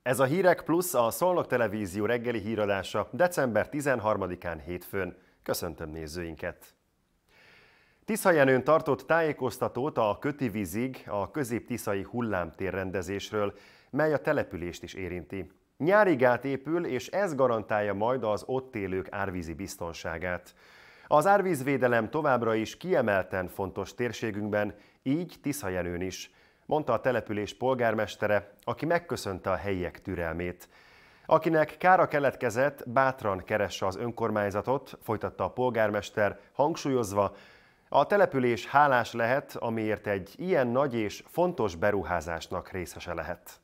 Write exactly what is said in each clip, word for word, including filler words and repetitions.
Ez a Hírek Plusz, a Szolnok Televízió reggeli híradása december tizenharmadikán hétfőn. Köszöntöm nézőinket! Tiszajenőn tartott tájékoztatót a Kötivízig a közép-tiszai hullámtérrendezésről, mely a települést is érinti. Nyári gát épül, és ez garantálja majd az ott élők árvízi biztonságát. Az árvízvédelem továbbra is kiemelten fontos térségünkben, így Tiszajenőn is, mondta a település polgármestere, aki megköszönte a helyiek türelmét. Akinek kára keletkezett, bátran keresse az önkormányzatot, folytatta a polgármester, hangsúlyozva, a település hálás lehet, amiért egy ilyen nagy és fontos beruházásnak részese lehet.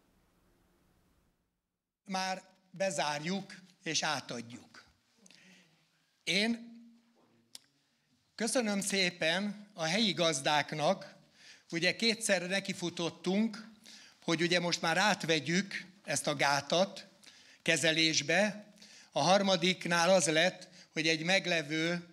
Már bezárjuk és átadjuk. Én köszönöm szépen a helyi gazdáknak, ugye kétszer nekifutottunk, hogy ugye most már átvegyük ezt a gátat kezelésbe. A harmadiknál az lett, hogy egy meglevő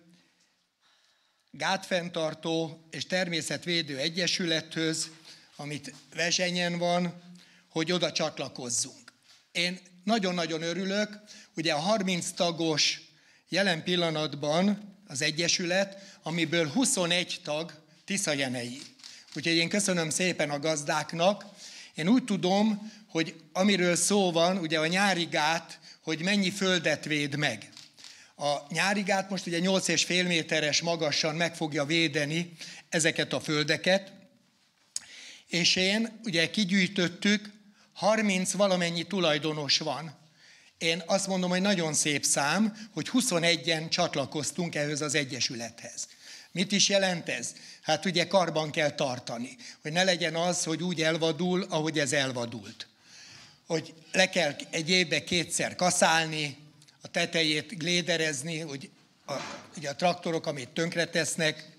gátfenntartó és természetvédő egyesülethöz, amit Vezsenyen van, hogy oda csatlakozzunk. Én nagyon-nagyon örülök, ugye a harminc tagos jelen pillanatban az egyesület, amiből huszonegy tag tiszajenei. Úgyhogy én köszönöm szépen a gazdáknak. Én úgy tudom, hogy amiről szó van, ugye a nyári gát, hogy mennyi földet véd meg. A nyári gát most ugye nyolc és fél méteres magasan meg fogja védeni ezeket a földeket, és én ugye kigyűjtöttük, harminc valamennyi tulajdonos van. Én azt mondom, hogy nagyon szép szám, hogy huszonegyen csatlakoztunk ehhez az egyesülethez. Mit is jelent ez? Hát ugye karban kell tartani, hogy ne legyen az, hogy úgy elvadul, ahogy ez elvadult. Hogy le kell egy évbe kétszer kaszálni, a tetejét gléderezni, hogy a, ugye a traktorok, amit tönkretesznek.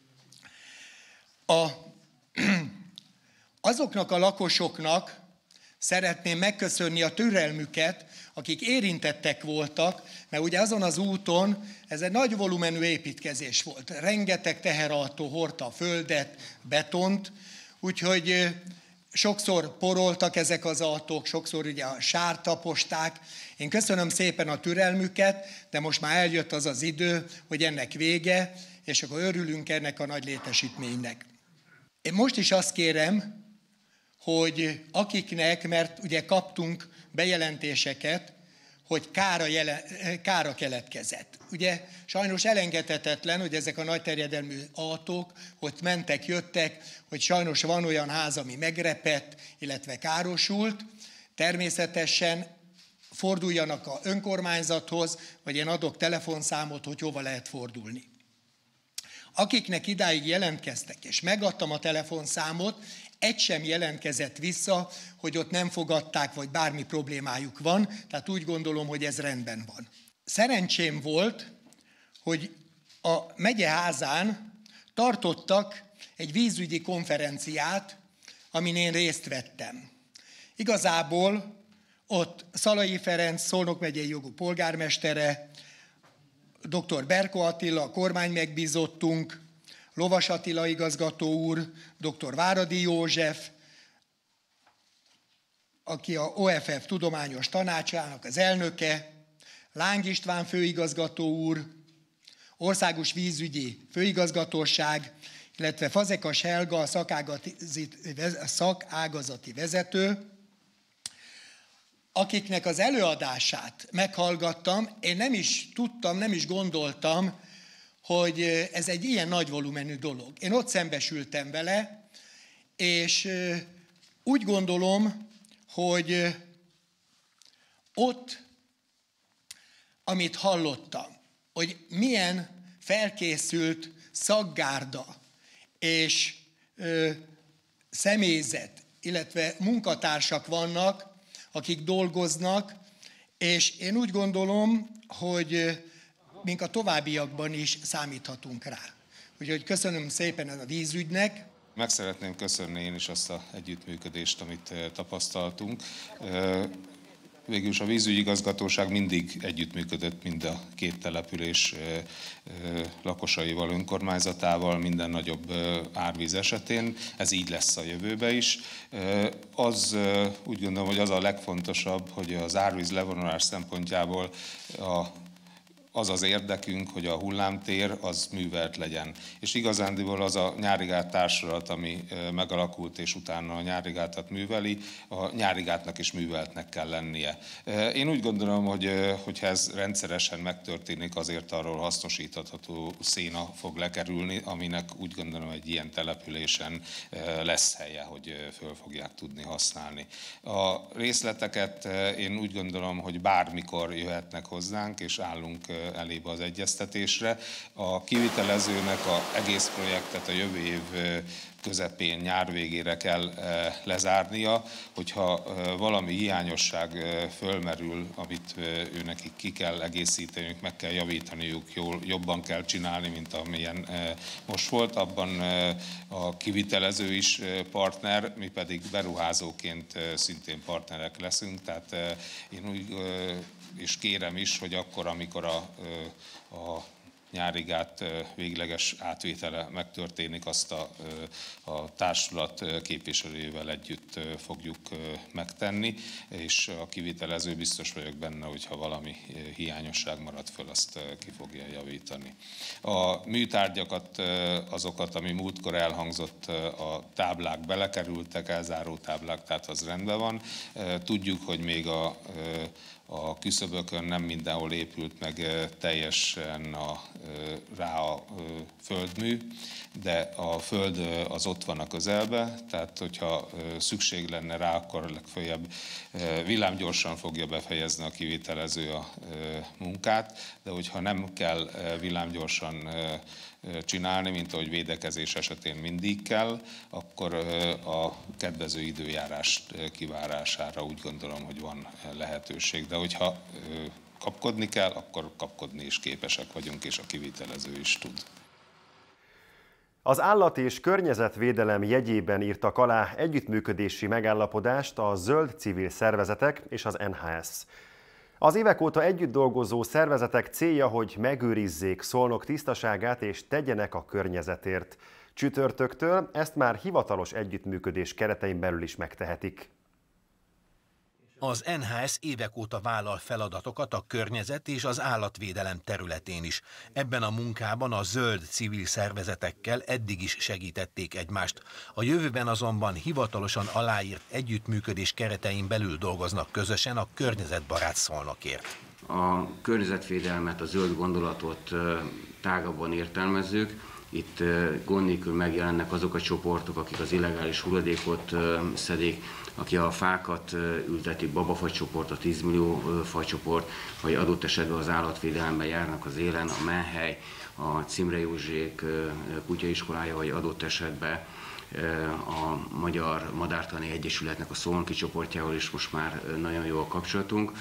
A, azoknak a lakosoknak szeretném megköszönni a türelmüket, akik érintettek voltak, mert ugye azon az úton ez egy nagy volumenű építkezés volt. Rengeteg teherautó hordta a földet, betont, úgyhogy sokszor poroltak ezek az autók, sokszor ugye a sárt taposták. Én köszönöm szépen a türelmüket, de most már eljött az az idő, hogy ennek vége, és akkor örülünk ennek a nagy létesítménynek. Én most is azt kérem, hogy akiknek, mert ugye kaptunk bejelentéseket, hogy kára, jele, kára keletkezett. Ugye sajnos elengedhetetlen, hogy ezek a nagy terjedelmű autók, hogy mentek, jöttek, hogy sajnos van olyan ház, ami megrepett, illetve károsult. Természetesen forduljanak az önkormányzathoz, vagy én adok telefonszámot, hogy hova lehet fordulni. Akiknek idáig jelentkeztek, és megadtam a telefonszámot, egy sem jelentkezett vissza, hogy ott nem fogadták, vagy bármi problémájuk van, tehát úgy gondolom, hogy ez rendben van. Szerencsém volt, hogy a megyeházán tartottak egy vízügyi konferenciát, amin én részt vettem. Igazából ott Szalai Ferenc, Szolnok megyei jogú polgármestere, dr. Berko Attila, a kormány megbízottunk, Lovas Attila igazgató úr, dr. Váradi József, aki a o ef ef tudományos tanácsának az elnöke, Láng István főigazgató úr, Országos vízügyi főigazgatóság, illetve Fazekas Helga, a szakágazati vezető, akiknek az előadását meghallgattam. Én nem is tudtam, nem is gondoltam, hogy ez egy ilyen nagy volumenű dolog. Én ott szembesültem vele, és úgy gondolom, hogy ott, amit hallottam, hogy milyen felkészült szakgárda és ö, személyzet, illetve munkatársak vannak, akik dolgoznak, és én úgy gondolom, hogy mink a továbbiakban is számíthatunk rá. Úgyhogy köszönöm szépen a vízügynek. Meg szeretném köszönni én is azt az együttműködést, amit tapasztaltunk. végülis a vízügyi igazgatóság mindig együttműködött mind a két település lakosaival, önkormányzatával minden nagyobb árvíz esetén. Ez így lesz a jövőben is. Az úgy gondolom, hogy az a legfontosabb, hogy az árvíz levonulás szempontjából a az az érdekünk, hogy a hullámtér az művelt legyen. És igazándiból az a Nyárigát társulat, ami megalakult és utána a Nyárigátat műveli, a Nyárigátnak is műveltnek kell lennie. Én úgy gondolom, hogy hogyha ez rendszeresen megtörténik, azért arról hasznosítható széna fog lekerülni, aminek úgy gondolom egy ilyen településen lesz helye, hogy föl fogják tudni használni. A részleteket én úgy gondolom, hogy bármikor jöhetnek hozzánk, és állunk elébe az egyeztetésre. A kivitelezőnek az egész projektet a jövő év közepén, nyár végére kell lezárnia, hogyha valami hiányosság fölmerül, amit ő nekik ki kell egészíteniük, meg kell javítaniuk, jól, jobban kell csinálni, mint amilyen most volt, abban a kivitelező is partner, mi pedig beruházóként szintén partnerek leszünk, tehát én úgy és kérem is, hogy akkor, amikor a, a Nyárigát végleges átvétele megtörténik, azt a, a társulat képviselőjével együtt fogjuk megtenni, és a kivitelező biztos vagyok benne, hogyha valami hiányosság marad föl, azt ki fogja javítani. A műtárgyakat, azokat, ami múltkor elhangzott, a táblák belekerültek, elzáró táblák, tehát az rendben van. Tudjuk, hogy még a A küszöbökön nem mindenhol épült meg teljesen a, rá a földmű, de a föld az ott van a közelbe, tehát hogyha szükség lenne rá, akkor legfeljebb villámgyorsan fogja befejezni a kivitelező a munkát, de hogyha nem kell villámgyorsan csinálni, mint ahogy védekezés esetén mindig kell, akkor a kedvező időjárás kivárására úgy gondolom, hogy van lehetőség. De hogyha kapkodni kell, akkor kapkodni is képesek vagyunk, és a kivitelező is tud. Az állat- és környezetvédelem jegyében írtak alá együttműködési megállapodást a zöld civil szervezetek és az en há es. Az évek óta együtt dolgozó szervezetek célja, hogy megőrizzék Szolnok tisztaságát és tegyenek a környezetért. Csütörtöktől ezt már hivatalos együttműködés keretein belül is megtehetik. Az en há es évek óta vállal feladatokat a környezet és az állatvédelem területén is. Ebben a munkában a zöld civil szervezetekkel eddig is segítették egymást. A jövőben azonban hivatalosan aláírt együttműködés keretein belül dolgoznak közösen a környezetbarát Szolnokért. A környezetvédelmet, a zöld gondolatot tágabban értelmezzük. Itt gond nélkül megjelennek azok a csoportok, akik az illegális hulladékot szedik, aki a fákat ülteti, babafacsoport, a tíz millió facsoport, vagy adott esetben az állatvédelemben járnak az élen, a Menhely, a Cimre Józsék kutyaiskolája, vagy adott esetben a Magyar Madártani Egyesületnek a Szolnoki csoportjával is most már nagyon jó a kapcsolatunk,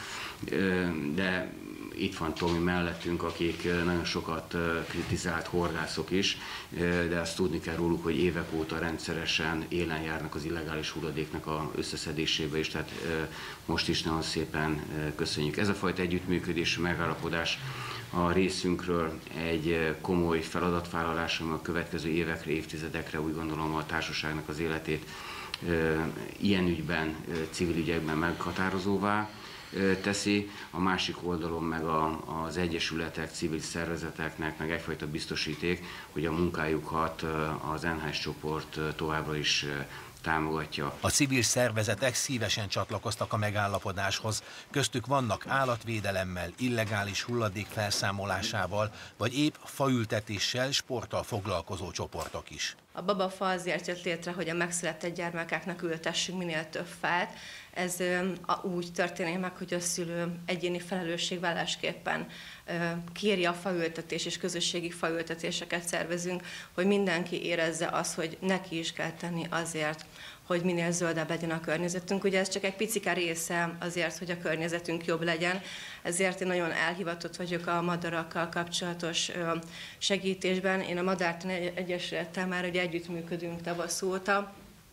de itt van Tomi mellettünk, akik nagyon sokat kritizált horgászok is, de azt tudni kell róluk, hogy évek óta rendszeresen élen járnak az illegális hulladéknak az összeszedésébe is, tehát most is nagyon szépen köszönjük. Ez a fajta együttműködési megállapodás a részünkről egy komoly feladatvállalás, ami a következő évekre, évtizedekre úgy gondolom a társaságnak az életét ilyen ügyben, civil ügyekben meghatározóvá teszi, a másik oldalon meg a, az egyesületek, civil szervezeteknek meg egyfajta biztosíték, hogy a munkájukat az en há es csoport továbbra is támogatja. A civil szervezetek szívesen csatlakoztak a megállapodáshoz, köztük vannak állatvédelemmel, illegális hulladék felszámolásával, vagy épp faültetéssel, sporttal foglalkozó csoportok is. A babafa azért jött létre, hogy a megszületett gyermekeknek ültessünk minél több fát. Ez úgy történik meg, hogy a szülő egyéni felelősségvállásképpen kéri a faültetés és közösségi faültetéseket szervezünk, hogy mindenki érezze azt, hogy neki is kell tenni azért, hogy minél zöldebb legyen a környezetünk. Ugye ez csak egy picike része azért, hogy a környezetünk jobb legyen, ezért én nagyon elhivatott vagyok a madarakkal kapcsolatos segítésben. Én a Madártani Egyesülettel már ugye együttműködünk tavasz óta.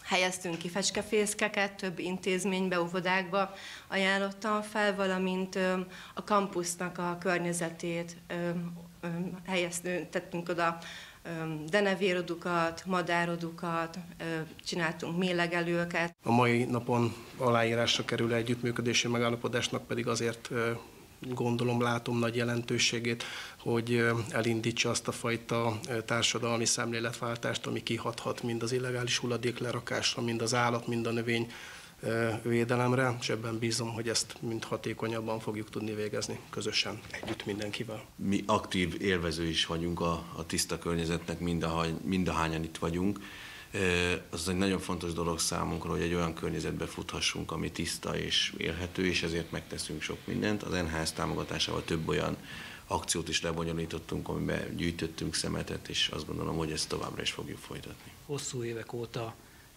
helyeztünk ki fecskefészkeket, több intézménybe, óvodákba ajánlottam fel, valamint a kampusznak a környezetét helyeztünk, tettünk oda denevérodukat, madárodukat, csináltunk mélegelőket. A mai napon aláírásra kerülő együttműködési megállapodásnak pedig azért gondolom, látom nagy jelentőségét, hogy elindítsa azt a fajta társadalmi szemléletváltást, ami kihathat mind az illegális hulladéklerakásra, mind az állat, mind a növény védelemre, és ebben bízom, hogy ezt mind hatékonyabban fogjuk tudni végezni közösen, együtt mindenkivel. Mi aktív élvező is vagyunk a, a tiszta környezetnek, mindahányan itt vagyunk. Az egy nagyon fontos dolog számunkra, hogy egy olyan környezetbe futhassunk, ami tiszta és élhető, és ezért megteszünk sok mindent. Az en há es támogatásával több olyan akciót is lebonyolítottunk, amiben gyűjtöttünk szemetet, és azt gondolom, hogy ezt továbbra is fogjuk folytatni. Hosszú évek óta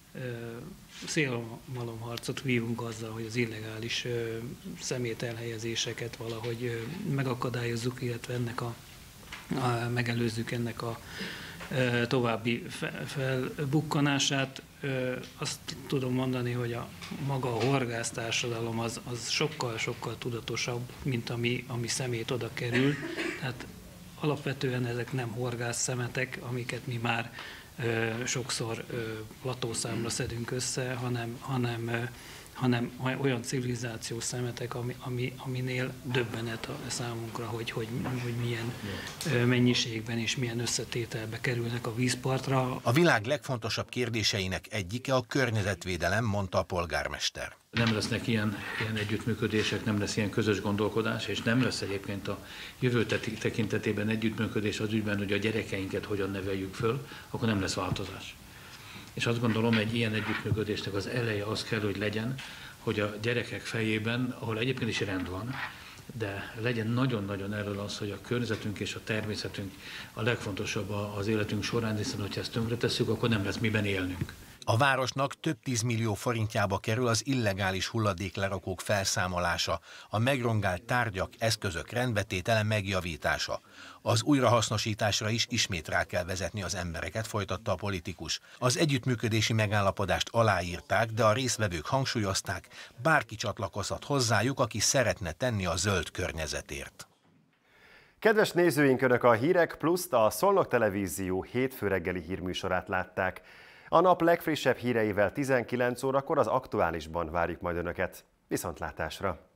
szélmalomharcot vívunk azzal, hogy az illegális szemét elhelyezéseket valahogy megakadályozzuk, illetve ennek a, a, megelőzzük ennek a további felbukkanását. Azt tudom mondani, hogy a maga a horgásztársadalom az, az sokkal, sokkal tudatosabb, mint ami, ami szemét oda kerül. Tehát alapvetően ezek nem horgászszemetek, amiket mi már sokszor platószámra szedünk össze, hanem, hanem, hanem olyan civilizációs szemetek, ami, ami, aminél döbbenet a számunkra, hogy, hogy, hogy milyen mennyiségben és milyen összetételbe kerülnek a vízpartra. A világ legfontosabb kérdéseinek egyike a környezetvédelem, mondta a polgármester. Nem lesznek ilyen, ilyen együttműködések, nem lesz ilyen közös gondolkodás, és nem lesz egyébként a jövő tekintetében együttműködés az ügyben, hogy a gyerekeinket hogyan neveljük föl, akkor nem lesz változás. És azt gondolom, egy ilyen együttműködésnek az eleje az kell, hogy legyen, hogy a gyerekek fejében, ahol egyébként is rend van, de legyen nagyon-nagyon erről az, hogy a környezetünk és a természetünk a legfontosabb az életünk során, hiszen hogyha ezt tönkretesszük, akkor nem lesz miben élnünk. A városnak több tízmillió forintjába kerül az illegális hulladéklerakók felszámolása, a megrongált tárgyak, eszközök rendbetétele, megjavítása. Az újrahasznosításra is ismét rá kell vezetni az embereket, folytatta a politikus. Az együttműködési megállapodást aláírták, de a résztvevők hangsúlyozták, bárki csatlakozhat hozzájuk, aki szeretne tenni a zöld környezetért. Kedves nézőink, Önök a Hírek Pluszt, a Szolnok Televízió hétfő reggeli hírműsorát látták. A nap legfrissebb híreivel tizenkilenc órakor az Aktuálisban várjuk majd Önöket. Viszontlátásra!